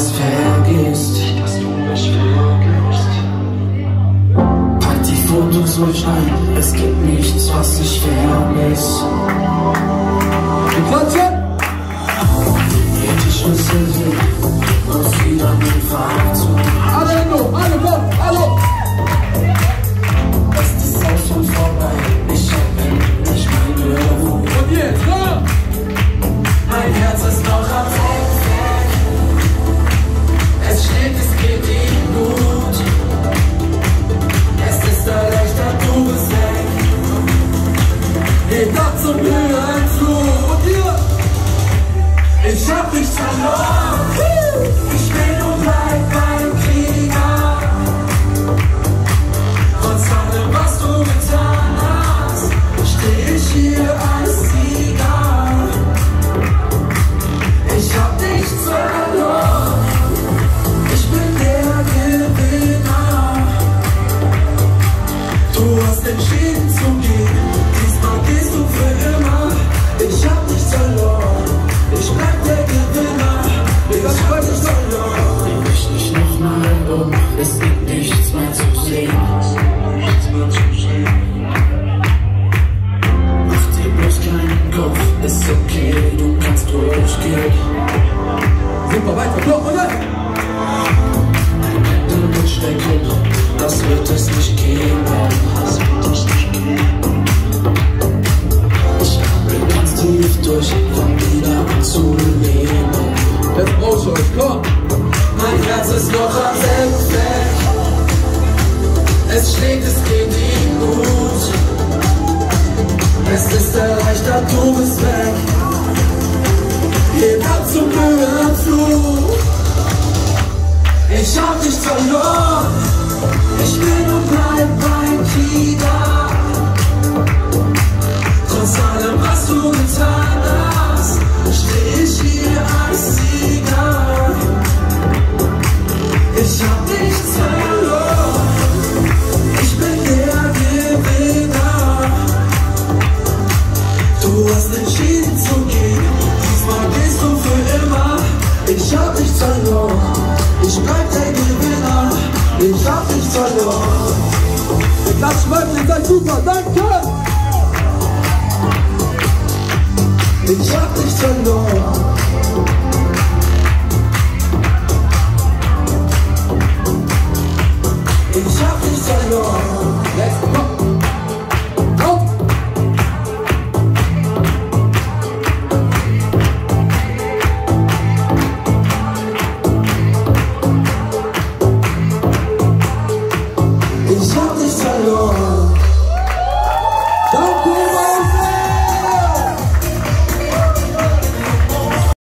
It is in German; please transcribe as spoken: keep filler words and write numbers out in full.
das vergisst. Dass du mich vergisst. Pack die Fotos ruhig ein, es gibt nichts, was ich vermiss. Die Klatsche! Hier die Schlüssel hin und zieh dann den Fahrrad zu. Alle Hände, alle komm, alle! Es ist auch schon vorbei, ich hab endlich meine Ruhe. Und jetzt, ja! Mein Herz ist noch am Fleck. Es schlägt, es geht ihm gut. Es ist erleichtert, du bist weg. Geht ab zum Höhenflug. Und ihr? Ich hab dich verloren. Ich bin und bleib beim Krieger. Trotz allem, was du getan hast, steh ich hier als Sieger. Ich hab nichts verloren. Ich bin der Gewinner. Du hast entschieden zu gehen. Diesmal gehst du für immer. Ich hab nichts verloren. Ich bleib der Gewinner. Ich hab nichts verloren. Dreh mich nicht nochmal um. Es gibt nichts mehr zu sehen. Nichts mehr zu sehen. Mach dir bloß keinen Kopf. Ist okay, du kannst durchgehen. Sind wir weiter, Block, oder? Ein Ende mit Stecken, das wird es nicht geben. Das wird es nicht geben. Ich atme ganz tief durch, komm wieder an zu leben. Jetzt brauchst du euch, komm! Mein Herz ist noch am selben Fleck. Es schlägt, es geht ihm gut. Es ist erleichtert, du bist weg. Geht ab zum Höhenflug. Ich hab dich verloren. Ich bin und bleib beim Krieger. Trotz allem, was du getan hast, steh ich hier als Sieger. Ich hab nichts verloren. Ich bin der Gewinner. Du hast entschieden zu gehen. Diesmal gehst du für immer. Ich hab nichts verloren. Ich bleib der Gewinner. Ich hab nichts verloren. Ihr klatschen weiter, ihr seid super, danke! Ich hab nichts verloren. Ich hab nichts verloren.